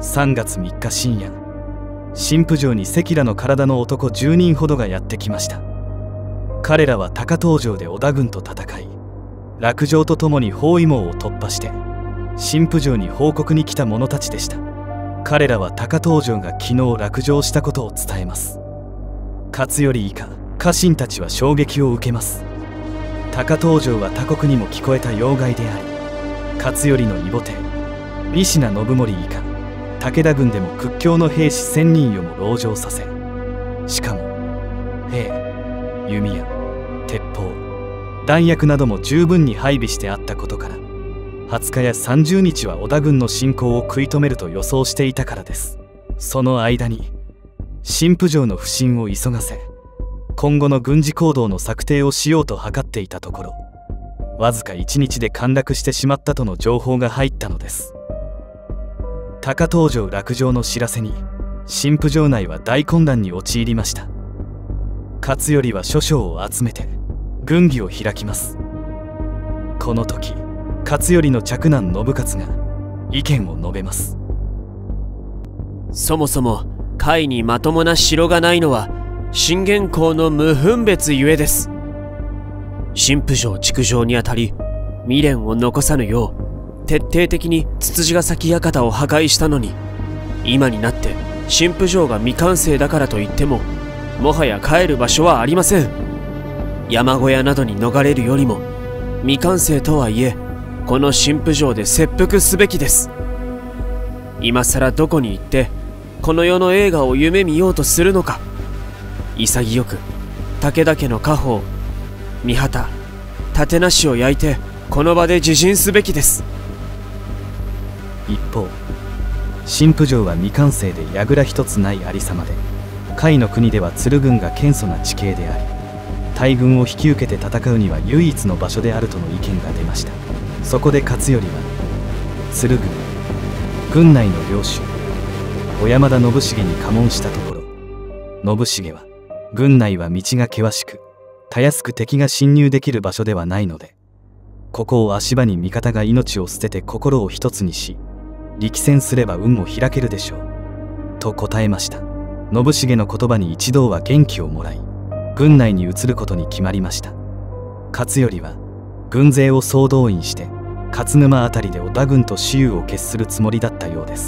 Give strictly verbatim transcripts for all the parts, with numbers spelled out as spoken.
さんがつみっか深夜、新婦城に赤裸の体の男じゅうにんほどがやってきました。彼らは高遠城で織田軍と戦い、落城とともに包囲網を突破して新婦城に報告に来た者たちでした。彼らは高遠城が昨日落城したことを伝えます。勝頼以下家臣たちは衝撃を受けます。高遠城は他国にも聞こえた要害であり、勝頼の異母弟李信信盛以下武田軍でも屈強の兵士せんにんをも籠城させ、しかも兵、弓矢、鉄砲、弾薬なども十分に配備してあったことから、はつかやさんじゅうにちは織田軍の侵攻を食い止めると予想していたからです。その間に新婦城の不振を急がせ、今後の軍事行動の策定をしようと図っていたところ、わずかいちにちで陥落してしまったとの情報が入ったのです。高遠城落城の知らせに新婦城内は大混乱に陥りました。勝頼は諸将を集めて軍議を開きます。この時、勝頼の嫡男信雄が意見を述べます。 そもそも甲斐にまともな城がないのは信玄公の無分別ゆえです。新婦城築城にあたり未練を残さぬよう徹底的につつじヶ崎館を破壊したのに、今になって新婦城が未完成だからといってももはや帰る場所はありません。山小屋などに逃れるよりも未完成とはいえこの新婦城で切腹すべきです。今さらどこに行ってこの世の映画を夢見ようとするのか。潔く武田家の家宝三旗立無を焼いてこの場で自尽すべきです。 一方、新婦城は未完成で櫓一つないありさまで、甲斐の国では鶴軍が堅固な地形であり、大軍を引き受けて戦うには唯一の場所であるとの意見が出ました。そこで勝頼は鶴軍軍内の領主小山田信繁に下問したところ、信繁は軍内は道が険しくたやすく敵が侵入できる場所ではないので、ここを足場に味方が命を捨てて心を一つにし力戦すれば運も開けるでしょうと答えました。信繁の言葉に一同は元気をもらい、軍内に移ることに決まりました。勝頼は軍勢を総動員して勝沼辺りで織田軍と雌雄を決するつもりだったようです。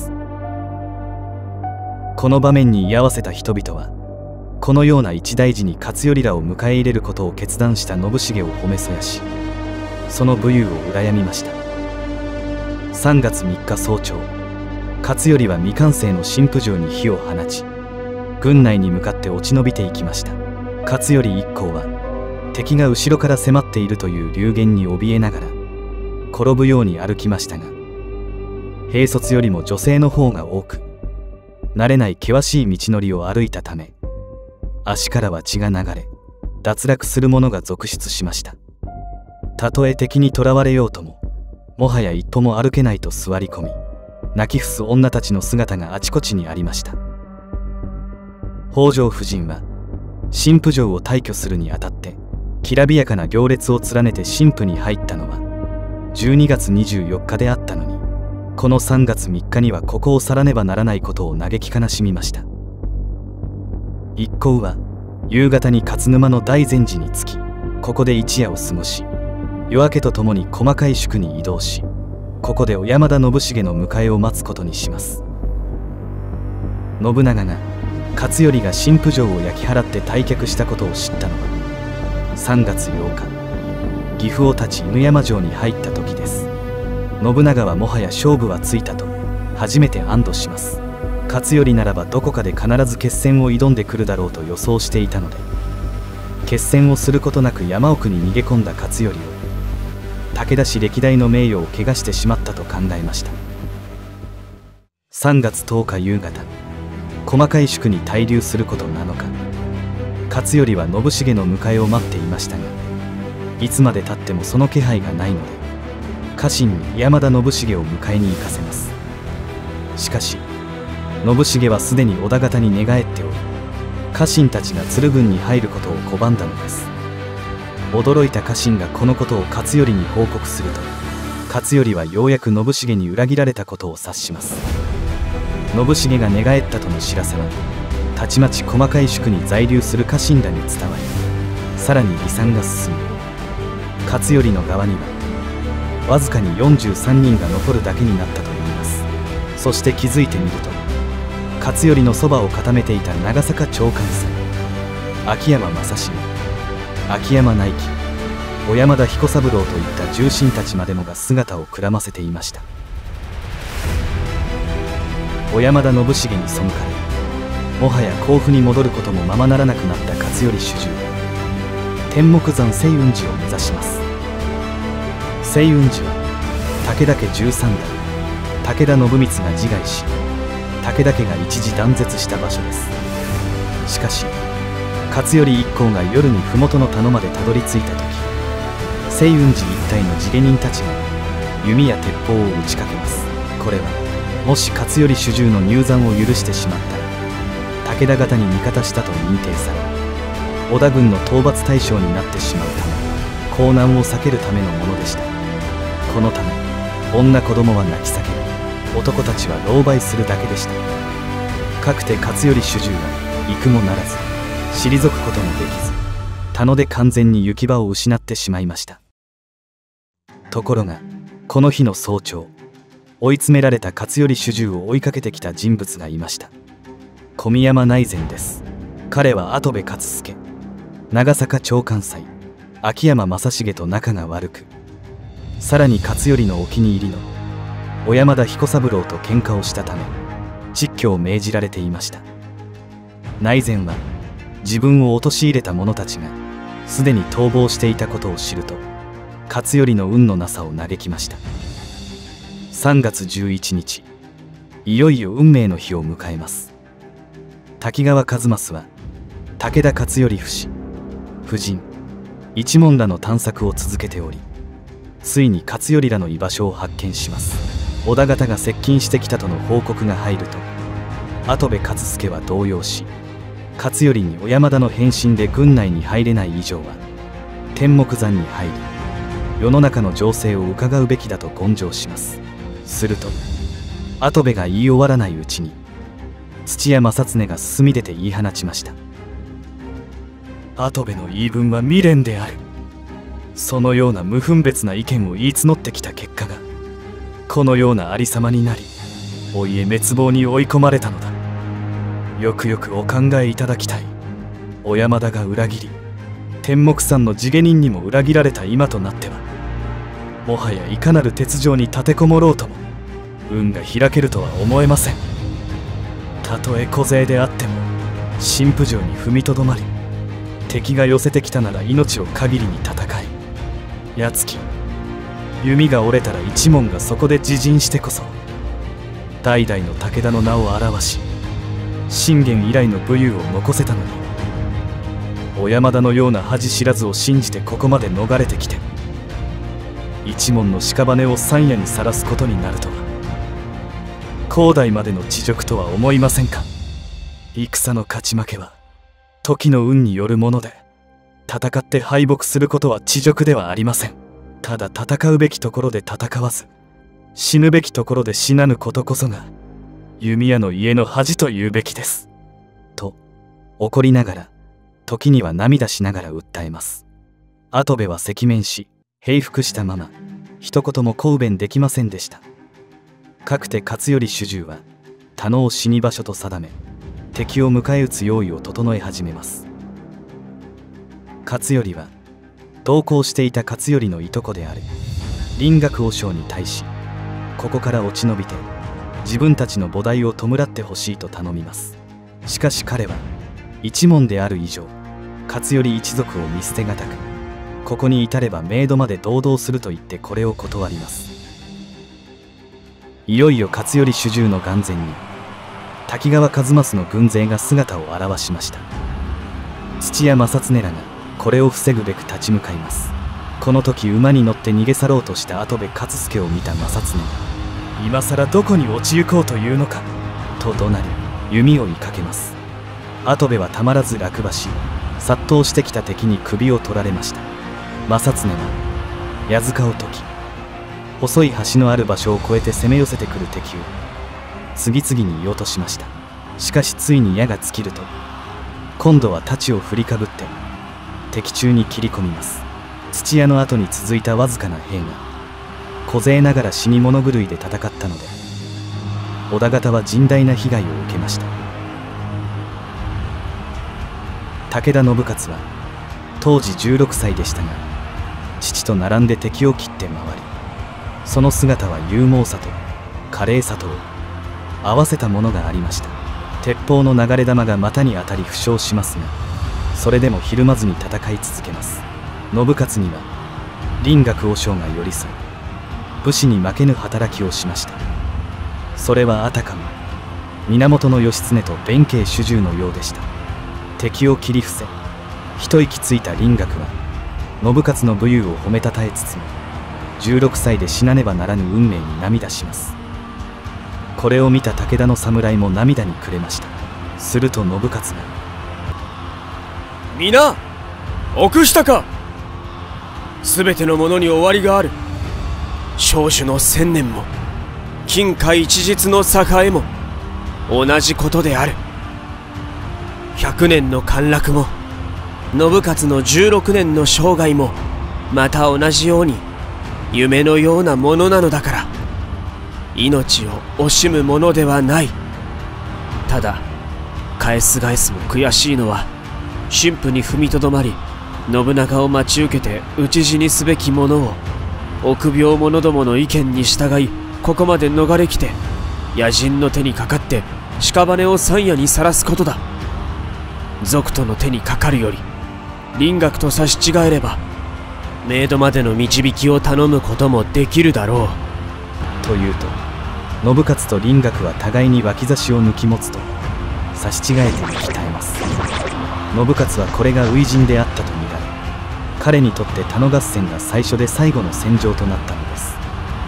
この場面に居合わせた人々は、このような一大事に勝頼らを迎え入れることを決断した信繁を褒めそやし、その武勇を羨みました。さんがつみっか早朝、勝頼は未完成の新婦城に火を放ち、軍内に向かって落ち延びていきました。勝頼一行は敵が後ろから迫っているという流言に怯えながら転ぶように歩きましたが、兵卒よりも女性の方が多く、慣れない険しい道のりを歩いたため、足からは血が流れ脱落する者が続出しました。たとえ敵にとらわれようとも、もはや一歩も歩けないと座り込み、泣き伏す女たちの姿があちこちにありました。北条夫人は新婦城を退去するにあたってきらびやかな行列を連ねて新婦に入ったのはじゅうにがつにじゅうよっかであったのに、このさんがつみっかにはここを去らねばならないことを嘆き悲しみました。一行は夕方に勝沼の大善寺に着き、ここで一夜を過ごし、夜明けとともに細かい宿に移動し、ここで小山田信繁の迎えを待つことにします。信長が勝頼が新婦城を焼き払って退却したことを知ったのはさんがつようか、岐阜を立ち犬山城に入った時です。信長はもはや勝負はついたと初めて安堵します。勝頼ならばどこかで必ず決戦を挑んでくるだろうと予想していたので、決戦をすることなく山奥に逃げ込んだ勝頼を武田氏歴代の名誉を汚してしまったと考えました。さんがつとおか夕方、細かい宿に滞留することなのか、勝頼は信繁の迎えを待っていましたが、いつまでたってもその気配がないので、家臣に山田信繁を迎えに行かせます。しかし信繁はすでに織田方に寝返っており、家臣たちが鶴軍に入ることを拒んだのです。驚いた家臣がこのことを勝頼に報告すると、勝頼はようやく信繁に裏切られたことを察します。 信繁が寝返ったとの知らせはたちまち細かい宿に在留する家臣らに伝わり、さらに離散が進み、勝頼の側にはわずかによんじゅうさんにんが残るだけになったといいます。そして気づいてみると、勝頼のそばを固めていた長坂長官祭、秋山正成、秋山内記、小山田彦三郎といった重臣たちまでもが姿をくらませていました。小山田信繁に背かれ、もはや甲府に戻ることもままならなくなった勝頼主従は天目山清雲寺を目指します。清雲寺は武田家じゅうさんだい武田信光が自害し、武田家が一時断絶した場所です。しかし勝頼一行が夜に麓の田野までたどり着いた時、清雲寺一帯の地下人たちが弓や鉄砲を打ちかけます。これはもし勝頼主従の入山を許してしまったら武田方に味方したと認定され、織田軍の討伐対象になってしまうため、降難を避けるためのものでした。このため女子供は泣き叫び、男たちは狼狽するだけでした。かくて勝頼主従は行くもならず退くこともできず、田野で完全に行き場を失ってしまいました。ところがこの日の早朝、追い詰められた勝頼主従を追いかけてきた人物がいました。小宮山内膳です。彼は跡部勝助、長坂長官祭、秋山正成と仲が悪く、さらに勝頼のお気に入りの小山田彦三郎と喧嘩をしたため蟄居を命じられていました。内膳は自分を陥れた者たちがすでに逃亡していたことを知ると、勝頼の運のなさを嘆きました。さんがつじゅういちにち、いよいよ運命の日を迎えます。滝川一益は武田勝頼不死、夫人、一門らの探索を続けており、ついに勝頼らの居場所を発見します。織田方が接近してきたとの報告が入ると、跡部勝助は動揺し、勝頼に小山田の返信で軍内に入れない以上は天目山に入り、世の中の情勢を伺うべきだと言上します。すると跡部が言い終わらないうちに土屋正恒が進み出て言い放ちました。跡部の言い分は未練である。そのような無分別な意見を言い募ってきた結果がこのようなありさまになり、お家滅亡に追い込まれたのだ。よくよくお考えいただきたい。小山田が裏切り、天目山の地下人にも裏切られた今となっては、もはやいかなる鉄条に立てこもろうとも運が開けるとは思えません。たとえ小勢であっても新婦城に踏みとどまり、敵が寄せてきたなら命を限りに戦い、矢月弓が折れたら一門がそこで自陣してこそ代々の武田の名を表し、信玄以来の武勇を残せたのに、小山田のような恥知らずを信じてここまで逃れてきて、一門の屍を山野にさらすことになるとは、後代までの恥辱とは思いませんか。戦の勝ち負けは時の運によるもので、戦って敗北することは恥辱ではありません。ただ戦うべきところで戦わず、死ぬべきところで死なぬことこそが弓矢の家の恥と言うべきです。と怒りながら、時には涙しながら訴えます。跡部は赤面し平服したまま一言も抗弁できませんでした。かくて勝頼主従は田野を死に場所と定め、敵を迎え撃つ用意を整え始めます。勝頼は同行していた勝頼のいとこである林学和尚に対し、ここから落ち延びて自分たちの菩提を弔ってほしいと頼みます。しかし彼は一門である以上勝頼一族を見捨てがたく、ここに至れば冥土まで堂々すると言ってこれを断ります。いよいよ勝頼主従の眼前に滝川一益の軍勢が姿を現しました。土屋正恒らがこれを防ぐべく立ち向かいます。この時馬に乗って逃げ去ろうとした跡部勝助を見た正恒が、今さらどこに落ち行こうというのかと怒鳴り弓を追いかけます。跡部はたまらず落馬し、殺到してきた敵に首を取られました。正恒は矢塚を解き、細い橋のある場所を越えて攻め寄せてくる敵を次々に射落としました。しかしついに矢が尽きると、今度は太刀を振りかぶって敵中に切り込みます。土屋の後に続いたわずかな兵が小勢ながら死に物狂いで戦ったので、織田方は甚大な被害を受けました。武田信雄は当時じゅうろくさいでしたが、父と並んで敵を切って回り、その姿は勇猛さと華麗さとを合わせたものがありました。鉄砲の流れ弾が股に当たり負傷しますが、それでもひるまずに戦い続けます。信雄には林学和尚が寄り添い、武士に負けぬ働きをしました。それはあたかも源義経と弁慶主従のようでした。敵を切り伏せ一息ついた林学は信雄の武勇を褒めたたえつつも、じゅうろくさいで死なねばならぬ運命に涙します。これを見た武田の侍も涙に暮れました。すると信雄が 「皆臆したか。すべてのものに終わりがある。少主の千年も金貨一日の栄も同じことである。百年の陥落も信雄のじゅうろくねんの生涯もまた同じように夢のようなものなのだから、命を惜しむものではない。ただ返す返すも悔しいのは、神父に踏みとどまり信長を待ち受けて討ち死にすべき者を臆病者どもの意見に従いここまで逃れきて、野人の手にかかって屍を山野にさらすことだ。賊との手にかかるより林学と差し違えれば冥土までの導きを頼むこともできるだろう。 というと、信雄と林学は互いに脇差しを抜き持つと差し違えて鍛えます。信雄はこれが初陣であったと見られ、彼にとって田野合戦が最初で最後の戦場となったのです。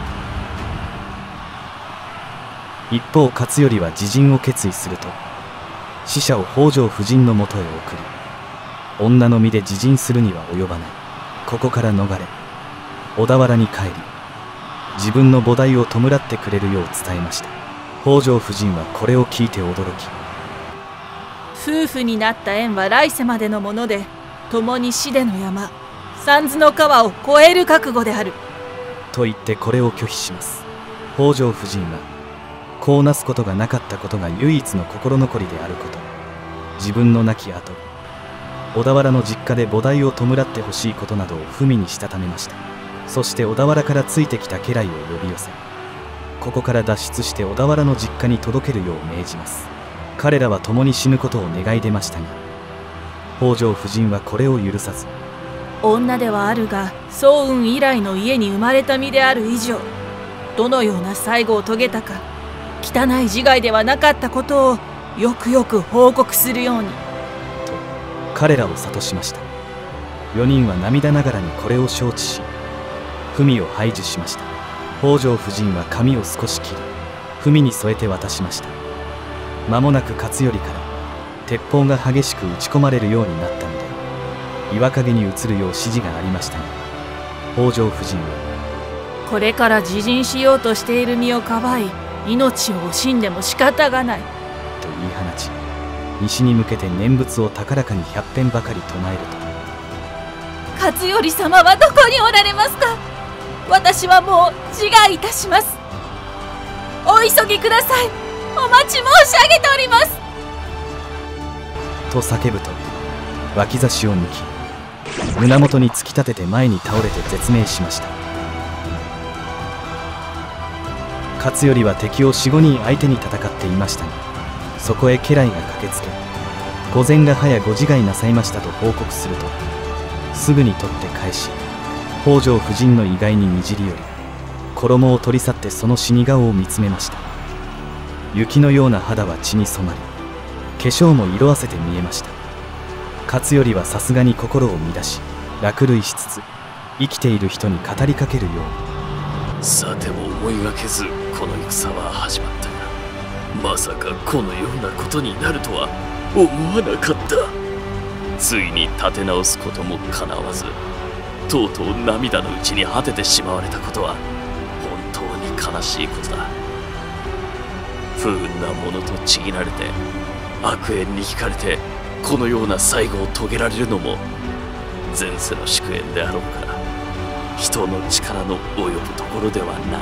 一方勝頼は自陣を決意すると、使者を北条夫人のもとへ送り、女の身で自陣するには及ばない、ここから逃れ小田原に帰り、自分の菩提を弔ってくれるよう伝えました。北条夫人はこれを聞いて驚き、 夫婦になった縁は来世までのもので、共に死での山三途の川を越える覚悟であると言ってこれを拒否します。北条夫人はこうなすことがなかったことが唯一の心残りであること、自分の亡き後小田原の実家で菩提を弔ってほしいことなどを文にしたためました。そして小田原からついてきた家来を呼び寄せ、ここから脱出して小田原の実家に届けるよう命じます。彼らは共に死ぬことを願い出ましたが、北条夫人はこれを許さず、 女ではあるが早雲以来の家に生まれた身である以上、どのような最後を遂げたか汚い自害ではなかったことをよくよく報告するようにと彼らを諭しました。よにんは涙ながらにこれを承知し、文を排除しました。北条夫人は髪を少し切り文に添えて渡しました。間もなく勝頼から鉄砲が激しく撃ち込まれるようになったので、岩陰に移るよう指示がありましたが、北条夫人はこれから自陣しようとしている身をかばい命を惜しんでも仕方がないと言い放ち、西に向けて念仏を高らかに百遍ばかり唱えると、勝頼様はどこにおられますか。私はもう自害いたします。お急ぎください。お待ち申し上げておりますと叫ぶと、脇差しを抜き胸元に突き立てて前に倒れて絶命しました。勝頼は敵をよん、ごにん相手に戦っていましたが、そこへ家来が駆けつけ、御前が早ご自害なさいましたと報告すると、すぐに取って返し、北条夫人の意外ににじり寄り、衣を取り去ってその死に顔を見つめました。雪のような肌は血に染まり、化粧も色あせて見えました。勝頼はさすがに心を乱し、落涙しつつ生きている人に語りかけるように、 さても思いがけずこの戦は始まったが、まさかこのようなことになるとは思わなかった。ついに立て直すこともかなわず、とうとう涙のうちに果ててしまわれたことは本当に悲しいことだ。 不運なものとちぎられて悪縁に惹かれてこのような最後を遂げられるのも前世の祝宴であろうから人の力の及ぶところではない。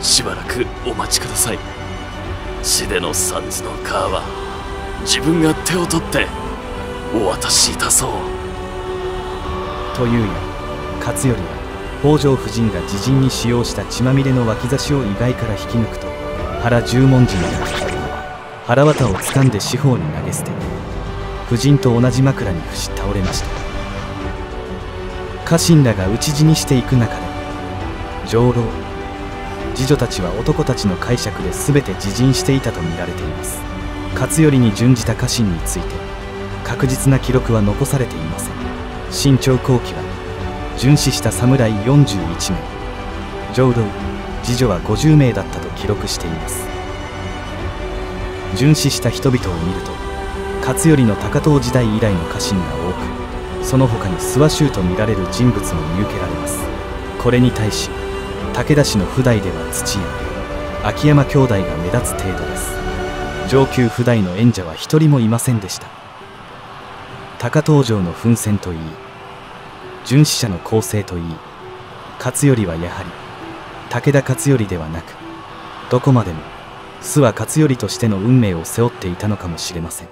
しばらくお待ちください。死出の三途の川は自分が手を取ってお渡しいたそう。 というや勝頼は北条夫人が自陣に使用した血まみれの脇差しを意外から引き抜くと原十文字の腹綿を掴んで四方に投げ捨て夫人と同じ枕に伏し倒れました。家臣らが討ち死にしていく中で上老次女たちは男たちの解釈で全て自陣していたと見られています。勝頼に準じた家臣について確実な記録は残されていません。新朝後期は殉死した侍よんじゅういちめい、上老次女はごじゅうめいだったと記録しています。殉死した人々を見ると勝頼の高遠時代以来の家臣が多く、その他に諏訪衆と見られる人物も見受けられます。これに対し武田氏の譜代では土屋秋山兄弟が目立つ程度です。上級譜代の縁者は一人もいませんでした。高遠城の奮戦といい殉死者の構成といい、勝頼はやはり武田勝頼ではなくどこまでも諏訪勝頼としての運命を背負っていたのかもしれません。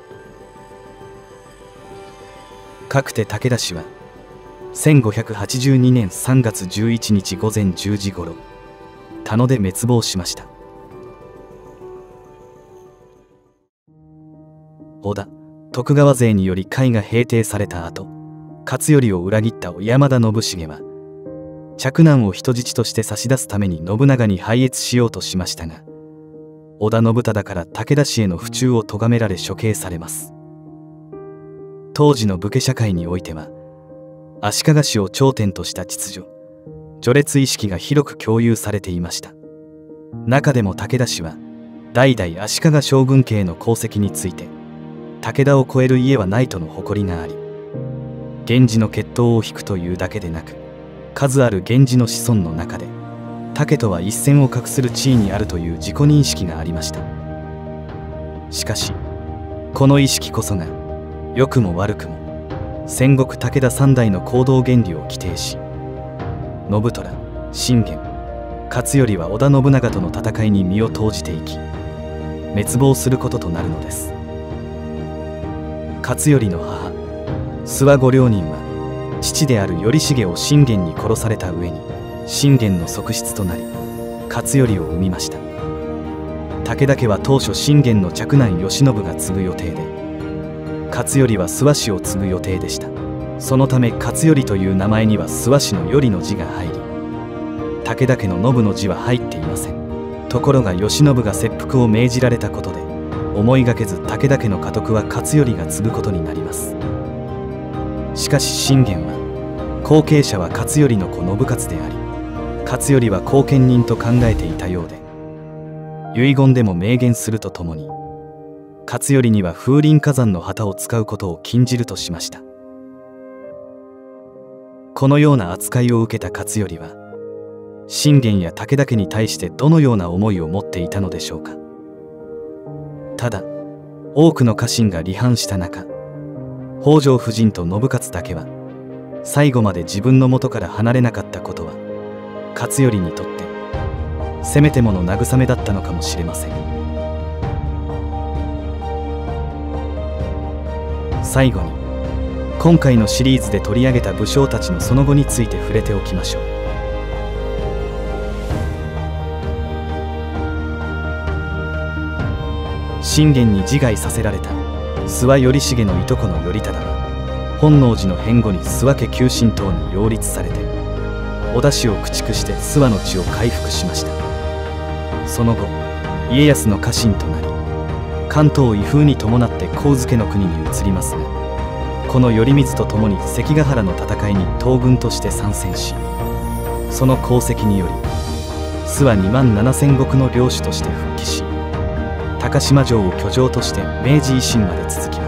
かくて武田氏はせんごひゃくはちじゅうにねんさんがつじゅういちにちごぜんじゅうじごろ田野で滅亡しました。織田徳川勢により甲斐が平定された後、勝頼を裏切った山田信繁は嫡男を人質として差し出すために信長に拝謁しようとしましたが、織田信忠から武田氏への不忠を咎められ処刑されます。当時の武家社会においては足利氏を頂点とした秩序序列意識が広く共有されていました。中でも武田氏は代々足利将軍家への功績について武田を超える家はないとの誇りがあり、源氏の血統を引くというだけでなく数ある源氏の子孫の中で武とは一線を画する地位にあるという自己認識がありました。しかしこの意識こそが良くも悪くも戦国武田三代の行動原理を規定し、信虎、信玄、勝頼は織田信長との戦いに身を投じていき滅亡することとなるのです。勝頼の母諏訪御両人は父である頼重を信玄に殺された上に信玄の側室となり勝頼を生みました。武田家は当初信玄の嫡男慶喜が継ぐ予定で、勝頼は諏訪氏を継ぐ予定でした。そのため勝頼という名前には諏訪氏の頼の字が入り、武田家の信の字は入っていません。ところが慶喜が切腹を命じられたことで思いがけず武田家の家督は勝頼が継ぐことになります。しかし信玄は後継者は勝頼の子信雄であり、勝頼は後見人と考えていたようで、遺言でも明言するとともに勝頼には風林火山の旗を使うことを禁じるとしました。このような扱いを受けた勝頼は信玄や武田家に対してどのような思いを持っていたのでしょうか。ただ多くの家臣が離反した中、北条夫人と信雄だけは最後まで自分の元から離れなかったことは勝頼にとってせめてもの慰めだったのかもしれません。最後に今回のシリーズで取り上げた武将たちのその後について触れておきましょう。信玄に自害させられた諏訪頼重のいとこの頼忠は本能寺の変後に諏訪家旧臣党に擁立されて織田氏を駆逐して諏訪の地を回復しました。その後家康の家臣となり関東威風に伴って上野の国に移りますが、この頼光と共に関ヶ原の戦いに東軍として参戦し、その功績により諏訪にまんななせんごくの領主として復帰し、高島城を居城として明治維新まで続きます。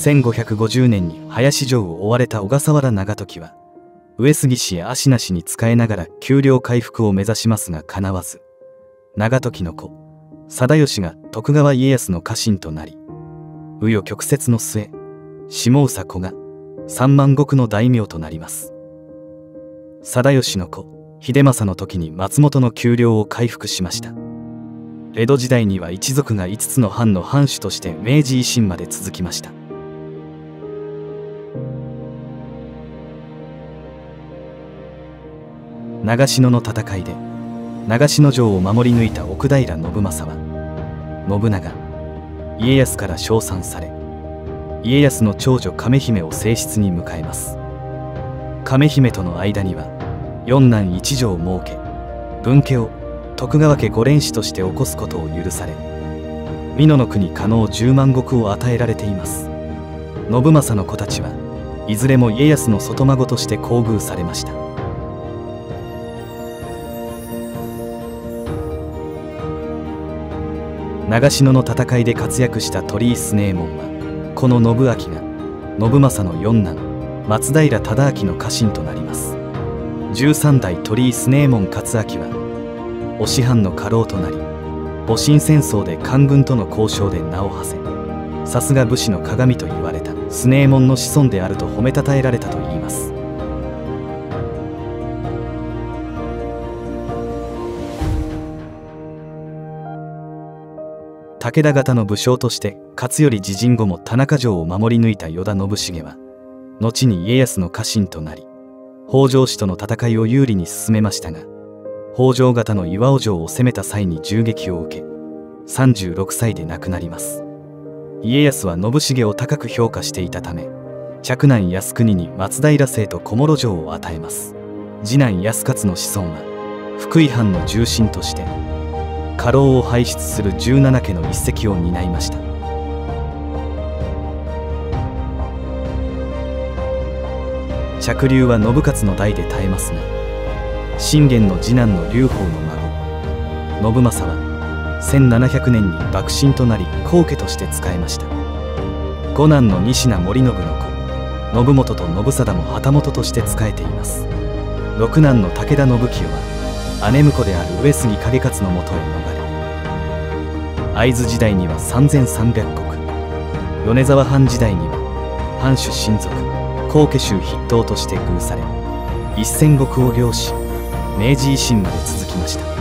せんごひゃくごじゅうねんに林城を追われた小笠原長時は上杉氏や足利に仕えながら丘陵回復を目指しますがかなわず、長時の子貞吉が徳川家康の家臣となり、紆余曲折の末下総子が三万石の大名となります。貞吉の子秀政の時に松本の丘陵を回復しました。江戸時代には一族がいつつの藩の藩主として明治維新まで続きました。長篠の戦いで長篠城を守り抜いた奥平信政は信長家康から称賛され、家康の長女亀姫を正室に迎えます。亀姫との間には四男一女を設け、分家を徳川家五連氏として起こすことを許され、美濃の国加納十万石を与えられています。信政の子たちはいずれも家康の外孫として厚遇されました。長篠の戦いで活躍した鳥居強右衛門はこの信明が信政の四男松平忠明の家臣となります。十三代鳥居強右衛門勝明はお師範の家老となり、戊辰戦争で官軍との交渉で名を馳せ、さすが武士の鏡と言われた強右衛門の子孫であると褒めたたえられたといいます。武田方の武将として勝頼自陣後も田中城を守り抜いた与田信繁は後に家康の家臣となり、北条氏との戦いを有利に進めましたが、北条方の岩尾城を攻めた際に銃撃を受けさんじゅうろくさいで亡くなります。家康は信繁を高く評価していたため、嫡男靖国に松平姓と小諸城を与えます。次男靖勝の子孫は福井藩の重臣として家老を輩出する十七家の一席を担いました。嫡流は信勝の代で絶えますが、信玄の次男の劉邦の孫信政はせんななひゃくねんに幕臣となり後家として仕えました。五男の仁科盛信の子信元と信貞も旗本として仕えています。六男の武田信清は姉婿である上杉景勝のもとへ逃れ、会津時代にはさんぜんさんびゃくこく、米沢藩時代には藩主親族後家衆筆頭として遇され、一千石を領し明治維新まで続きました。